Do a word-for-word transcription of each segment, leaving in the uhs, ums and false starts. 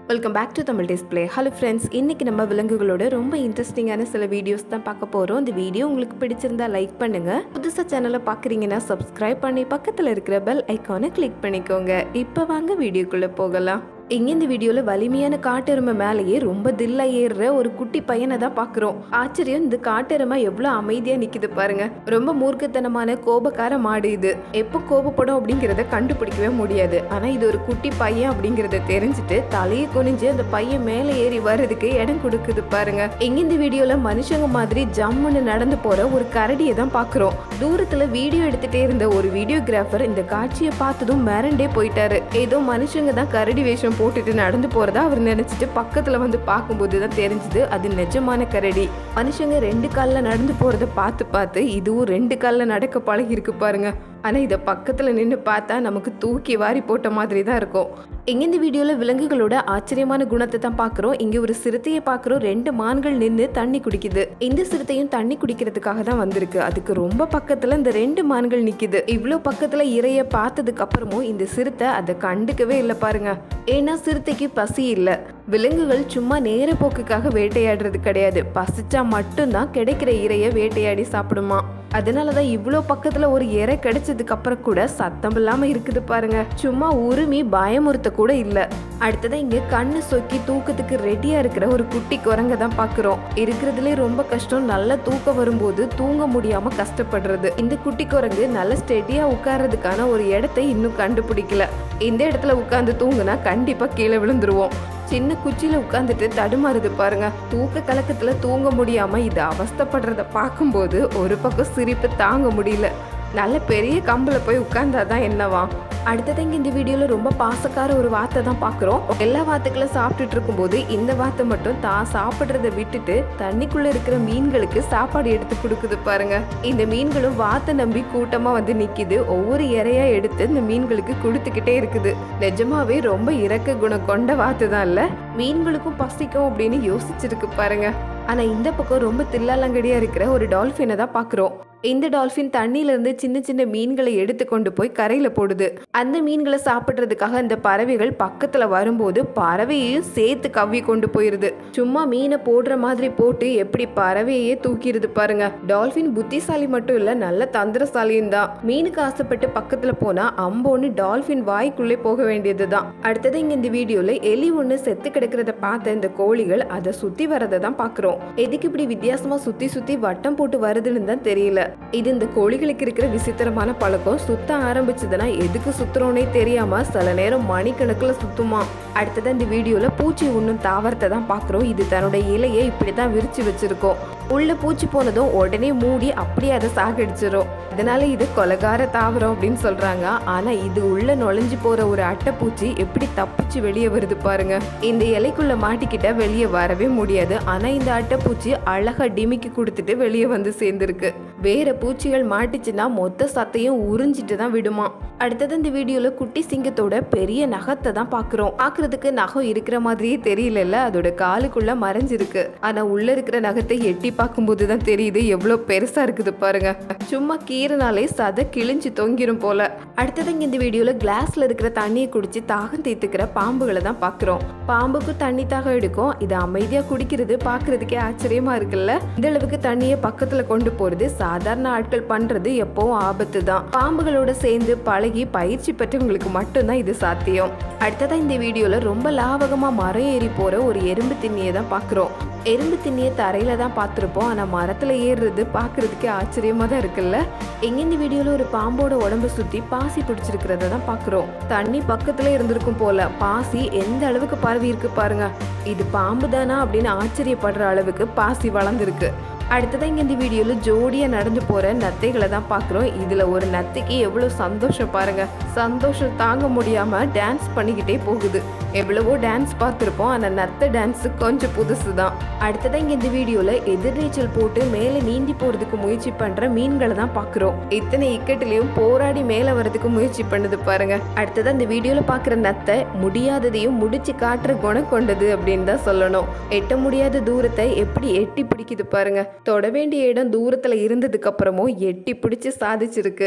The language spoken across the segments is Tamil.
Welcome back to Tamil display. Hello friends, இன்றைக்கி நம்ம விலங்குகளோட ரொம்ப இன்ட்ரெஸ்டிங்கான சில வீடியோஸ் தான் பார்க்க போகிறோம். இந்த வீடியோ உங்களுக்கு பிடிச்சிருந்தா லைக் பண்ணுங்கள். புதுசாக சேனலை பார்க்குறீங்கன்னா சப்ஸ்கிரைப் பண்ணி பக்கத்தில் இருக்கிற பெல் ஐக்கானை கிளிக் பண்ணிக்கோங்க. இப்போ வாங்க வீடியோக்குள்ளே போகலாம். இங்கே இந்த வீடியோவில் வலிமையான காட்டெருமை மேலேயே ரொம்ப தில்லா ஏறுற ஒரு குட்டி பையனை தான் பார்க்குறோம். ஆச்சரியம், இந்த காட்டெருமை எவ்வளோ அமைதியாக நிற்கிது பாருங்க. ரொம்ப மூர்க்கத்தனமான கோபக்கார மாடு இது. எப்போ கோபப்படும் அப்படிங்கிறத கண்டுபிடிக்கவே முடியாது. ஆனால் இது ஒரு குட்டி பையன் அப்படிங்கிறத தெரிஞ்சுட்டு தலையை குனிஞ்சு அந்த பையன் மேலே ஏறி வர்றதுக்கு இடம் கொடுக்குது பாருங்க. இங்கே இந்த வீடியோவில் மனுஷங்க மாதிரி ஜம்முன்னு நடந்து போகிற ஒரு கரடியை தான் பார்க்குறோம். தூரத்தில் வீடியோ எடுத்துகிட்டே இருந்த ஒரு வீடியோகிராஃபர் இந்த காட்சியை பார்த்ததும் மிரண்டே போயிட்டாரு. ஏதோ மனுஷங்க தான் கரடி வேஷம் போட்டுட்டு நடந்து போறதா அவர் நினைச்சிட்டு பக்கத்துல வந்து பார்க்கும்போது தான் தெரிஞ்சது அது நிஜமான கரடி. மனுஷங்க ரெண்டு கால்ல நடந்து போறத பார்த்து பார்த்து இதுவும் ரெண்டு கால்ல நடக்க பழகி இருக்கு பாருங்க. ஆனா இதை பக்கத்துல நின்று பார்த்தா நமக்கு தூக்கி வாரி போட்ட மாதிரி தான் இருக்கும். இங்க இந்த வீடியோல விலங்குகளோட ஆச்சரியமான குணத்தை தான் பாக்குறோம். இங்க ஒரு சிறுத்தையை பாக்குறோம். ரெண்டு மான்கள் நின்று தண்ணி குடிக்குது. இந்த சிறுத்தையும் தண்ணி குடிக்கிறதுக்காக தான் வந்திருக்கு. அதுக்கு ரொம்ப பக்கத்துல இந்த ரெண்டு மான்கள் நிக்குது. இவ்வளவு பக்கத்துல இறைய பார்த்ததுக்கு அப்புறமும் இந்த சிறுத்தை அதை கண்டுக்கவே இல்லை பாருங்க. ஏன்னா சிறுத்தைக்கு பசி இல்லை. விலங்குகள் சும்மா நேர போக்குக்காக வேட்டையாடுறது கிடையாது. பசிச்சா மட்டும்தான் கிடைக்கிற இறைய வேட்டையாடி சாப்பிடுமா. அதனாலதான் இவ்வளோ பக்கத்துல ஒரு இறை கிடைச்சதுக்கு அப்புறம் கூட சத்தம் இல்லாம இருக்குது பாருங்க. சும்மா உரிமை பயமுறுத்த கூட இல்ல. அடுத்ததான் இங்க கண்ணு சொக்கி தூக்கத்துக்கு ரெடியா இருக்கிற ஒரு குட்டி குரங்க தான் பாக்குறோம். இருக்கிறதுலே ரொம்ப கஷ்டம் நல்ல தூக்கம் வரும்போது தூங்க முடியாம கஷ்டப்படுறது. இந்த குட்டி குரங்கு நல்ல ஸ்டெடியா உட்கார்றதுக்கான ஒரு இடத்தை இன்னும் கண்டுபிடிக்கல. இந்த இடத்துல உட்கார்ந்து தூங்குனா கண்டிப்பா கீழே விழுந்துருவோம். சின்ன குச்சியில உட்காந்துட்டு தடுமாறுது பாருங்க. தூக்க கலக்கத்துல தூங்க முடியாம இது அவஸ்தப்படுறத பார்க்கும்போது ஒரு பக்கம் சிரிப்பு தாங்க முடியல. நல்ல பெரிய கம்புல போய் உட்கார்ந்தாதான் என்னவா. அடுத்தது இங்க இந்த வீடியோல ரொம்ப பாசக்கார ஒரு வாத்தை தான் பாக்குறோம். எல்லா வாத்துக்களும் சாப்பிட்டுட்டு இருக்கும் போது இந்த வாத்தை மட்டும் தான் சாப்பிடுறத விட்டுட்டு தண்ணிக்குள்ள இருக்கிற மீன்களுக்கு சாப்பாடு எடுத்து கொடுக்குது பாருங்க. இந்த மீன்களும் வாத்தை நம்பி கூட்டமா வந்து நிக்குது. ஒவ்வொரு இறையா எடுத்து இந்த மீன்களுக்கு கொடுத்துக்கிட்டே இருக்குது. நிஜமாவே ரொம்ப இரக்க குணம் கொண்ட வாத்து தான் இல்ல. மீன்களுக்கும் பசிக்கும் அப்படின்னு யோசிச்சிருக்கு பாருங்க. ஆனா இந்த பக்கம் ரொம்ப தில்லாலங்கடியா இருக்கிற ஒரு டால்பினை தான் பாக்குறோம். இந்த டால்பின் தண்ணியில இருந்து சின்ன சின்ன மீன்களை எடுத்து கொண்டு போய் கரையில போடுது. அந்த மீன்களை சாப்பிடுறதுக்காக இந்த பறவைகள் பக்கத்துல வரும்போது பறவையையும் சேர்த்து கவ்வி கொண்டு போயிருது. சும்மா மீனை போடுற மாதிரி போட்டு எப்படி பறவையே தூக்கிடுது பாருங்க. டால்பின் புத்திசாலி மட்டும் இல்ல, நல்ல தந்திரசாலியும் தான். மீனுக்கு ஆசைப்பட்டு பக்கத்துல போனா அம்போன்னு டால்பின் வாய்க்குள்ளே போக வேண்டியதுதான். அடுத்தது இங்க இந்த வீடியோல எலி ஒண்ணு செத்து கிடக்கிறத பார்த்த இந்த கோழிகள் அதை சுத்தி வரதை தான் பாக்குறோம். எதுக்கு இப்படி வித்தியாசமா சுத்தி சுத்தி வட்டம் போட்டு வருதுன்னு தான் தெரியல. இது இந்த கோழிகளுக்கு இருக்கிற விசித்திரமான பழக்கம். சுத்த ஆரம்பிச்சதுன்னா எதுக்கு சுத்துறோன்னே தெரியாம சில நேரம் மணிக்கணக்குல சுத்துமா. அடுத்தது இந்த வீடியோல பூச்சி ஒன்னும் தாவரத்தை தான் பாக்குறோம். இது தன்னுடைய இலையை இப்படிதான் விரிச்சு வச்சிருக்கோம். உள்ள பூச்சி போனதும் உடனே மூடி அப்படியே அதை சாகடிச்சிடும். அதனால இது கொலகார தாவரம் அப்படின்னு சொல்றாங்க. ஆனா இது உள்ள நுழைஞ்சு போற ஒரு அட்டைப்பூச்சி எப்படி தப்பிச்சு வெளியே வருது பாருங்க. இந்த இலைக்குள்ள மாட்டிக்கிட்ட வெளியே வரவே முடியாது. ஆனா இந்த அட்டைப்பூச்சி அழகா டிமிக்கி கொடுத்துட்டு வெளியே வந்து சேர்ந்துருக்கு. வேற பூச்சிகள் மாட்டிச்சுன்னா மொத்த சத்தையும் உறிஞ்சிட்டு தான் விடுமா. அடுத்தது இந்த வீடியோல குட்டி சிங்கத்தோட பெரிய நகத்தை தான் பாக்குறோம். பாக்குறதுக்கு நகம் இருக்கிற மாதிரியே தெரியல, அதோட காலுக்குள்ள மறைஞ்சிருக்கு. ஆனா உள்ள இருக்கிற நகத்தை எட்டி பார்க்கும்போது தான் தெரியுது எவ்வளவு பெருசா இருக்குது பாருங்க. சும்மா கீரனாலே சதை கிழிஞ்சு தொங்கிரும் போல. அடுத்தது இங்க இந்த வீடியோல கிளாஸ்ல இருக்கிற தண்ணியை குடிச்சு தாகம் தீர்த்துக்கிற பாம்புகளை தான் பாக்குறோம். பாம்புக்கு தண்ணி தாகம் எடுக்கும். இது அமைதியா குடிக்கிறது பாக்குறதுக்கே ஆச்சரியமா இருக்குல்ல. இந்த அளவுக்கு தண்ணியை பக்கத்துல கொண்டு போறது சாதாரண ஆட்கள் பண்றது எப்பவும் ஆபத்து தான். பாம்புகளோட சேர்ந்து பழகி பயிற்சி பெற்றவங்களுக்கு மட்டும்தான் இது சாத்தியம். அடுத்ததான் இந்த வீடியோல ரொம்ப லாவகமா மரம் ஏறி போற ஒரு எறும்பு திண்ணியை தான் பாக்குறோம். எறும்பு திண்ணியை தரையில தான் பார்த்துருப்போம். ஆனா மரத்துல ஏறுறது பாக்குறதுக்கே ஆச்சரியமா தான் இருக்குல்ல. எங்க இந்த வீடியோல ஒரு பாம்போட உடம்பு சுத்தி பாசி பிடிச்சிருக்கிறத தான் பாக்குறோம். தண்ணி பக்கத்துல இருந்திருக்கும் போல. பாசி எந்த அளவுக்கு பரவி இருக்கு பாருங்க. இது பாம்பு தானா அப்படின்னு ஆச்சரியப்படுற அளவுக்கு பாசி வளர்ந்துருக்கு. அடுத்ததான் இங்க இந்த வீடியோல ஜோடியா நடந்து போற நத்தைகளை தான் பாக்குறோம். இதுல ஒரு நத்தைக்கு எவ்வளவு சந்தோஷம் பாருங்க. சந்தோஷம் தாங்க முடியாம டான்ஸ் பண்ணிக்கிட்டே போகுது. எவ்வளவோ டான்ஸ் பார்த்திருப்போம். ஆனா நத்தை டான்ஸ் கொஞ்சம் புதுசு தான். அடுத்ததான் இங்க இந்த வீடியோல எதிர்நீச்சல் போட்டு மேல நீந்தி போறதுக்கு முயற்சி பண்ற மீன்களை தான் பாக்குறோம். இத்தனை இக்கட்டிலையும் போராடி மேல வர்றதுக்கு முயற்சி பண்ணுது பாருங்க. அடுத்ததான் இந்த வீடியோல பாக்குற நத்தை முடியாததையும் முடிச்சு காட்டுற குணம் கொண்டது அப்படின்னு தான் சொல்லணும். எட்ட முடியாத தூரத்தை எப்படி எட்டி பிடிக்குது பாருங்க. தொட வேண்டிய இடம் தூரத்துல இருந்ததுக்கு அப்புறமும் எட்டி பிடிச்சு சாதிச்சிருக்கு.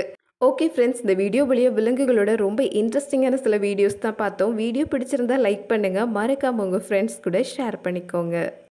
ஓகே ஃப்ரெண்ட்ஸ், இந்த வீடியோ வழியாக விலங்குகளோட ரொம்ப இன்ட்ரெஸ்டிங்கான சில வீடியோஸ் தான் பார்த்தோம். வீடியோ பிடிச்சிருந்தா லைக் பண்ணுங்கள், மறக்காமல் உங்கள் ஃப்ரெண்ட்ஸ் கூட ஷேர் பண்ணிக்கோங்க.